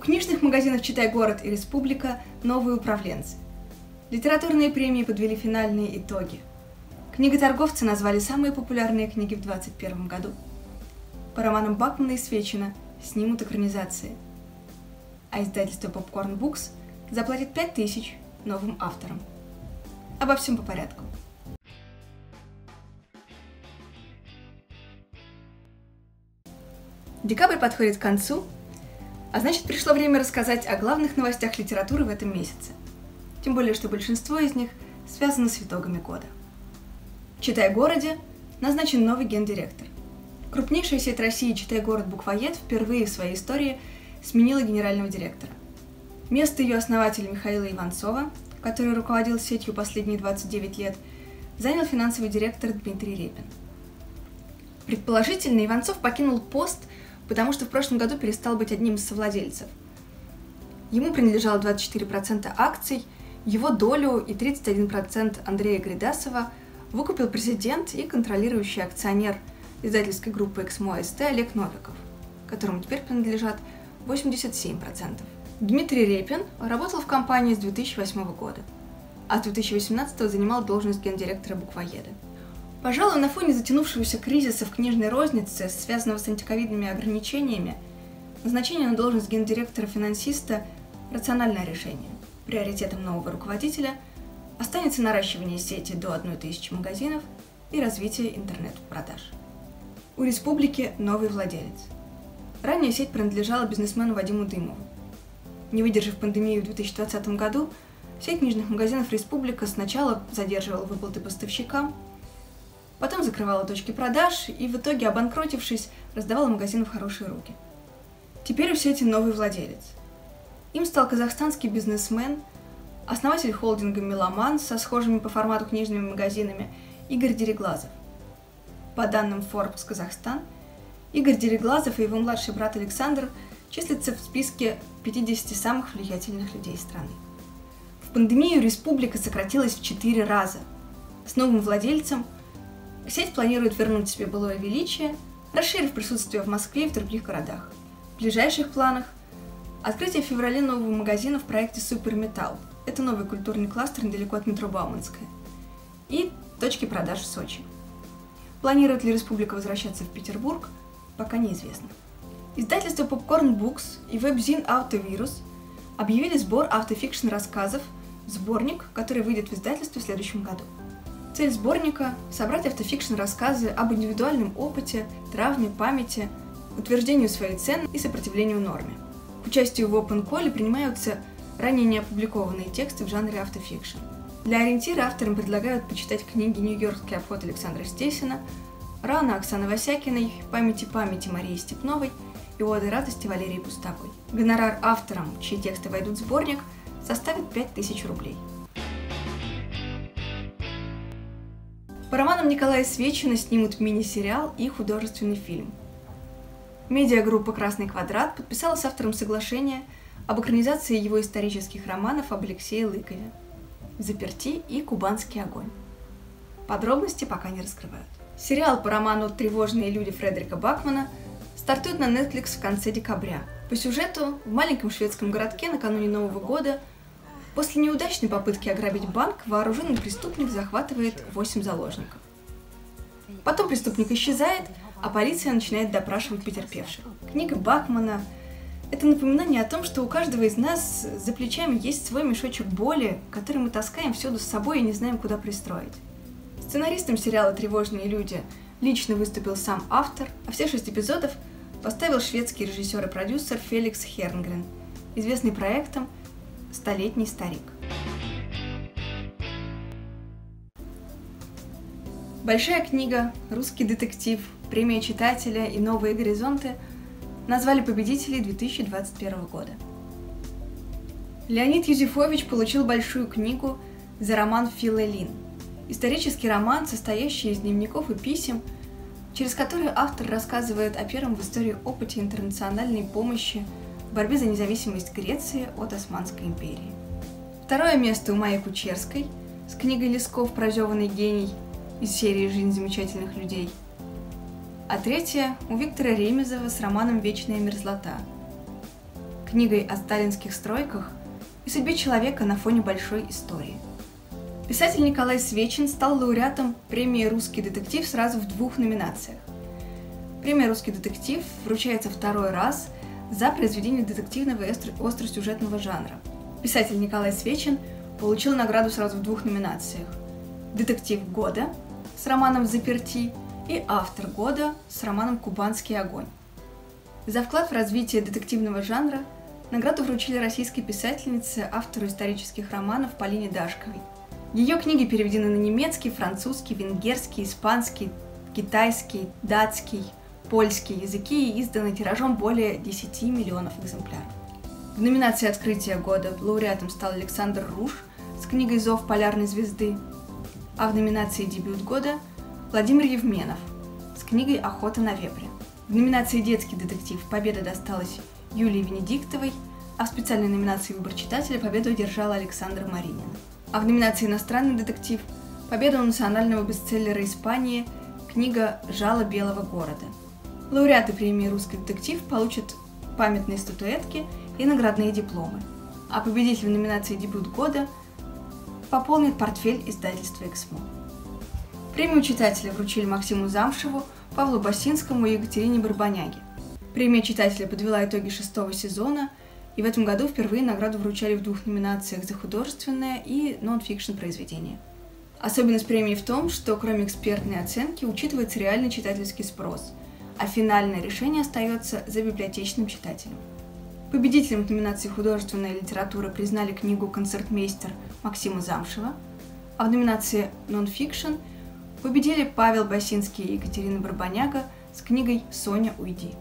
книжных магазинов «Читай-город» и «Республика» новые управленцы. Литературные премии подвели финальные итоги. Книготорговцы назвали самые популярные книги в 2021 году. По романам Бакмана и Свечина снимут экранизации. А издательство Popcorn Books заплатит 5000 новым авторам. Обо всем по порядку. Декабрь подходит к концу, а значит, пришло время рассказать о главных новостях литературы в этом месяце. Тем более, что большинство из них связано с итогами года. В Читай-городе назначен новый гендиректор. Крупнейшая сеть России «Читай-город Буквоед» впервые в своей истории сменила генерального директора. Место ее основателя Михаила Иванцова, который руководил сетью последние 29 лет, занял финансовый директор Дмитрий Репин. Предположительно, Иванцов покинул пост, потому что в прошлом году перестал быть одним из совладельцев. Ему принадлежало 24% акций, его долю и 31% Андрея Гридасова выкупил президент и контролирующий акционер издательской группы «Эксмо АСТ» Олег Новиков, которому теперь принадлежат 87%. Дмитрий Репин работал в компании с 2008 года, а с 2018 занимал должность гендиректора «Буквоеда». Пожалуй, на фоне затянувшегося кризиса в книжной рознице, связанного с антиковидными ограничениями, назначение на должность гендиректора-финансиста – рациональное решение. Приоритетом нового руководителя останется наращивание сети до 1000 магазинов и развитие интернет-продаж. У «Республики» новый владелец. Ранее сеть принадлежала бизнесмену Вадиму Дымову. Не выдержав пандемию в 2020 году, сеть книжных магазинов «Республика» сначала задерживала выплаты поставщикам, потом закрывала точки продаж и в итоге, обанкротившись, раздавала магазины в хорошие руки. Теперь у сети новый владелец. Им стал казахстанский бизнесмен, основатель холдинга «Меломан» со схожими по формату книжными магазинами Игорь Дереглазов. По данным Forbes Казахстан, Игорь Дереглазов и его младший брат Александр числятся в списке 50 самых влиятельных людей страны. В пандемию «Республика» сократилась в 4 раза. С новым владельцем сеть планирует вернуть себе былое величие, расширив присутствие в Москве и в других городах. В ближайших планах открытие в феврале нового магазина в проекте «Суперметалл». Это новый культурный кластер недалеко от метро Бауманская. И точки продаж в Сочи. Планирует ли «Республика» возвращаться в Петербург, пока неизвестно. Издательство Popcorn Books и веб-зин «Автовирус» объявили сбор автофикшн рассказов, сборник, который выйдет в издательстве в следующем году. Цель сборника – собрать автофикшн рассказы об индивидуальном опыте, травме, памяти, утверждению своей цены и сопротивлению норме. К участию в Open Call принимаются ранее не опубликованные тексты в жанре автофикшн. Для ориентира авторам предлагают почитать книги «Нью-Йоркский обход» Александра Стесина, «Рана» Оксаны Васякиной, «Памяти Марии Степновой» и «Оды радости» Валерии Пустовой. Гонорар авторам, чьи тексты войдут в сборник, составит 5000 рублей. По романам Николая Свечина снимут мини-сериал и художественный фильм. Медиагруппа «Красный квадрат» подписала с автором соглашение об экранизации его исторических романов об Алексее Лыкове «Взаперти» и «Кубанский огонь». Подробности пока не раскрывают. Сериал по роману «Тревожные люди» Фредерика Бакмана стартует на Netflix в конце декабря. По сюжету, в маленьком шведском городке накануне Нового года после неудачной попытки ограбить банк вооруженный преступник захватывает 8 заложников. Потом преступник исчезает, а полиция начинает допрашивать потерпевших. Книга Бакмана – это напоминание о том, что у каждого из нас за плечами есть свой мешочек боли, который мы таскаем всюду с собой и не знаем, куда пристроить. Сценаристом сериала «Тревожные люди» лично выступил сам автор, а все 6 эпизодов поставил шведский режиссер и продюсер Феликс Хернгрен, известный проектом «Столетний старик». Большая книга, русский детектив, премия читателя и новые горизонты назвали победителей 2021 года. Леонид Юзефович получил большую книгу за роман «Филелин». Исторический роман, состоящий из дневников и писем, через которые автор рассказывает о первом в истории опыте интернациональной помощи в борьбе за независимость Греции от Османской империи. Второе место у Майи Кучерской с книгой Лесков «Прозеванный гений» из серии «Жизнь замечательных людей». А третье у Виктора Ремезова с романом «Вечная мерзлота». книгой о сталинских стройках и судьбе человека на фоне большой истории. Писатель Николай Свечин стал лауреатом премии «Русский детектив» сразу в 2 номинациях. Премия «Русский детектив» вручается второй раз за произведение детективного и остросюжетного жанра. Писатель Николай Свечин получил награду сразу в 2 номинациях: «Детектив года» с романом «Взаперти» и «Автор года» с романом «Кубанский огонь». За вклад в развитие детективного жанра награду вручили российской писательнице, автору исторических романов Полине Дашковой. Ее книги переведены на немецкий, французский, венгерский, испанский, китайский, датский, польский языки и изданы тиражом более 10 миллионов экземпляров. В номинации «Открытие года» лауреатом стал Александр Руж с книгой «Зов полярной звезды», а в номинации «Дебют года» Владимир Евменов с книгой «Охота на вепря». В номинации «Детский детектив» победа досталась Юлии Венедиктовой, а в специальной номинации «Выбор читателя» победу одержала Александра Маринина. А в номинации «Иностранный детектив» победу у национального бестселлера Испании книга «Жало белого города». Лауреаты премии «Русский детектив» получат памятные статуэтки и наградные дипломы, а победитель в номинации «Дебют года» пополнит портфель издательства «Эксмо». Премию читателя вручили Максиму Замшеву, Павлу Басинскому и Екатерине Барбаняге. Премия читателя подвела итоги 6-го сезона, и в этом году впервые награду вручали в 2 номинациях за художественное и нон-фикшн произведение. Особенность премии в том, что кроме экспертной оценки учитывается реальный читательский спрос, а финальное решение остается за библиотечным читателем. Победителем в номинации «Художественная литература» признали книгу «Концертмейстер» Максима Замшева, а в номинации «Нон-фикшн» победили Павел Басинский и Екатерина Барбаняга с книгой «Соня, уйди».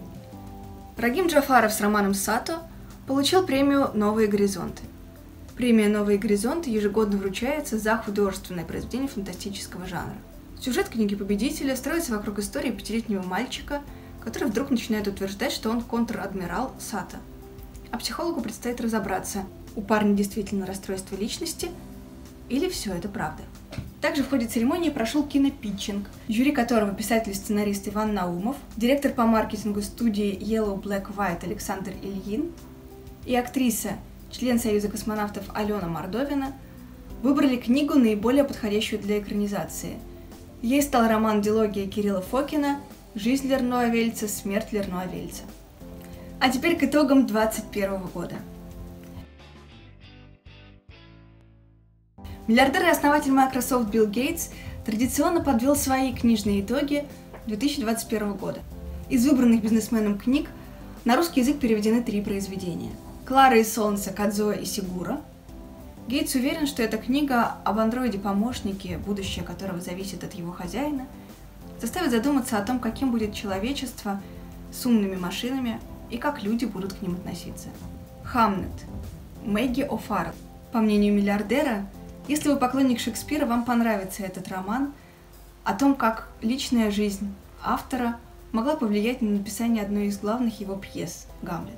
Рагим Джафаров с романом «Сато» получил премию «Новые горизонты». Премия «Новые горизонты» ежегодно вручается за художественное произведение фантастического жанра. Сюжет книги победителя строится вокруг истории 5-летнего мальчика, который вдруг начинает утверждать, что он контр-адмирал Сато. А психологу предстоит разобраться, у парня действительно расстройство личности или все это правда. Также в ходе церемонии прошел кинопитчинг, в жюри которого писатель и сценарист Иван Наумов, директор по маркетингу студии Yellow Black White Александр Ильин и актриса, член Союза космонавтов Алена Мордовина выбрали книгу, наиболее подходящую для экранизации. Ей стал роман дилогия Кирилла Фокина «Жизнь Лерноа Вельца, смерть Лерноа Вельца». А теперь к итогам 2021 года. Миллиардер и основатель Microsoft Билл Гейтс традиционно подвел свои книжные итоги 2021 года. Из выбранных бизнесменом книг на русский язык переведены 3 произведения: «Клара и солнце» Кадзуо Исигуро. Гейтс уверен, что эта книга об андроиде-помощнике, будущее которого зависит от его хозяина, заставит задуматься о том, каким будет человечество с умными машинами и как люди будут к ним относиться. «Хамнет» Мэгги О'Фаррелл. По мнению миллиардера, если вы поклонник Шекспира, вам понравится этот роман о том, как личная жизнь автора могла повлиять на написание одной из главных его пьес «Гамлет».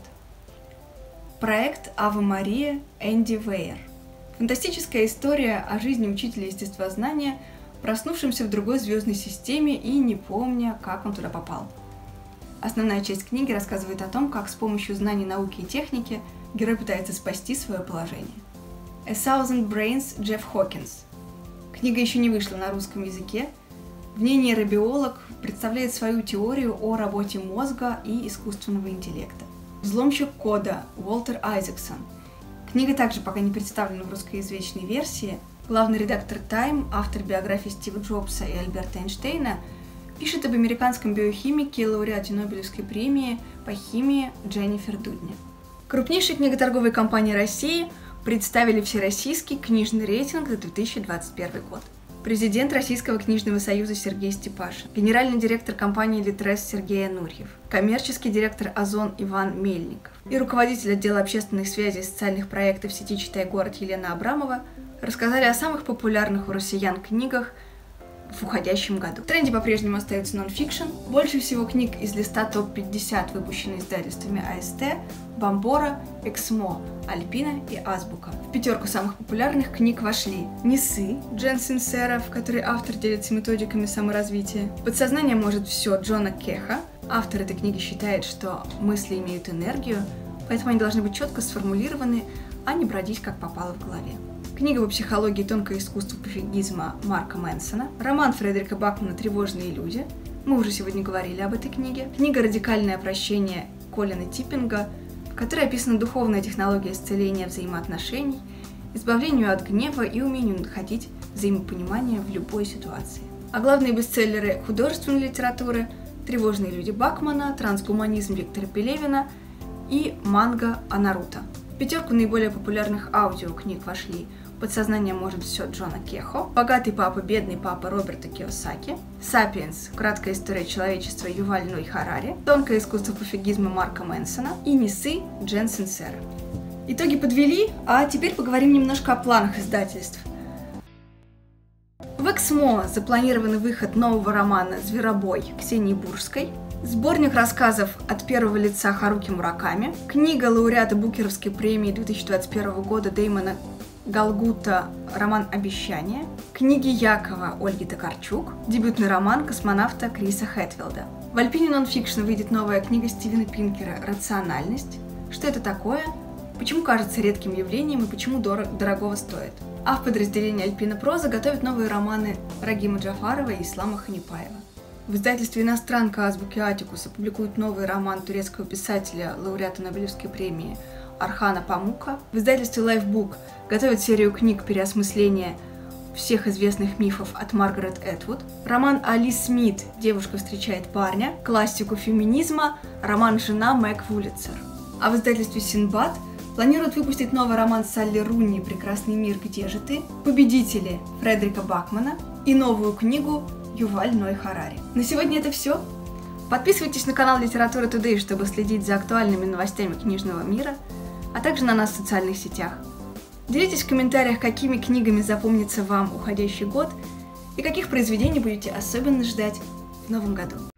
Проект «Ave Maria» Энди Вейер. Фантастическая история о жизни учителя естествознания, проснувшемся в другой звездной системе и не помня, как он туда попал. Основная часть книги рассказывает о том, как с помощью знаний науки и техники герой пытается спасти свое положение. A Thousand Brains Джефф Хокинс. Книга еще не вышла на русском языке. В ней нейробиолог представляет свою теорию о работе мозга и искусственного интеллекта. Взломщик кода Уолтер Айзексон. Книга также пока не представлена в русскоязычной версии. Главный редактор Time, автор биографии Стива Джобса и Альберта Эйнштейна, пишет об американском биохимике и лауреате Нобелевской премии по химии Дженнифер Дудне. Крупнейшие книготорговые компании России представили всероссийский книжный рейтинг за 2021 год. Президент Российского книжного союза Сергей Степашин, генеральный директор компании «Литрес» Сергей Анурьев, коммерческий директор «Озон» Иван Мельников и руководитель отдела общественных связей и социальных проектов сети «Читай город» Елена Абрамова рассказали о самых популярных у россиян книгах в уходящем году. В тренде по-прежнему остается нон-фикшн. Больше всего книг из листа топ-50, выпущенных издательствами АСТ, Бомбора, Эксмо, Альпина и Азбука. В 5 самых популярных книг вошли «Несы» Джен Синсера, в которой автор делится методиками саморазвития, «Подсознание может все» Джона Кеха. Автор этой книги считает, что мысли имеют энергию, поэтому они должны быть четко сформулированы, а не бродить как попало в голове. Книга по психологии и тонкое искусство пофигизма Марка Мэнсона, роман Фредерика Бакмана «Тревожные люди», мы уже сегодня говорили об этой книге, книга «Радикальное прощение» Колина Типпинга, в которой описана духовная технология исцеления взаимоотношений, избавлению от гнева и умению находить взаимопонимание в любой ситуации. А главные бестселлеры художественной литературы «Тревожные люди» Бакмана, «Трансгуманизм» Виктора Пелевина и «Манга» о Наруто. В пятерку наиболее популярных аудиокниг вошли «Подсознание может все» Джона Кехо, «Богатый папа, бедный папа» Роберта Кийосаки, «Сапиенс. Краткая история человечества» Юваль Ной Харари, «Тонкое искусство пофигизма» Марка Мэнсона и «Несы» Джен Синсера. Итоги подвели, а теперь поговорим немножко о планах издательств. В Эксмо запланирован выход нового романа «Зверобой» Ксении Бурской, сборник рассказов от первого лица Харуки Мураками, книга лауреата Букеровской премии 2021 года Дэймона Галгута «Роман «Обещание», книги Якова Ольги Токарчук, дебютный роман космонавта Криса Хэтфилда. В Альпине нонфикшн выйдет новая книга Стивена Пинкера «Рациональность». Что это такое? Почему кажется редким явлением и почему дорогого стоит? А в подразделении Альпина Проза готовят новые романы Рагима Джафарова и Ислама Ханипаева. В издательстве «Иностранка» Азбуки Атикуса публикуют новый роман турецкого писателя, лауреата Нобелевской премии Архана Памука. В издательстве Lifebook готовят серию книг переосмысления всех известных мифов от Маргарет Этвуд. Роман Али Смит «Девушка встречает парня», классику феминизма, роман «Жена» Мэг Вулицер. А в издательстве Синдбад планируют выпустить новый роман Салли Руни «Прекрасный мир, где же ты?», «Победители» Фредерика Бакмана и новую книгу Юваль Ной Харари. На сегодня это все. Подписывайтесь на канал Литература Today, чтобы следить за актуальными новостями книжного мира, а также на нас в социальных сетях. Делитесь в комментариях, какими книгами запомнится вам уходящий год и каких произведений будете особенно ждать в новом году.